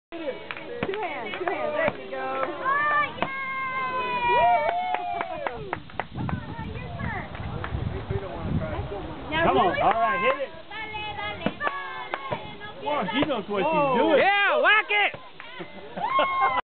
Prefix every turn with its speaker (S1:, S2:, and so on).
S1: Two hands, there you go.
S2: Come on, all right, hit it. Well, she knows what she's doing.
S3: Yeah, whack it!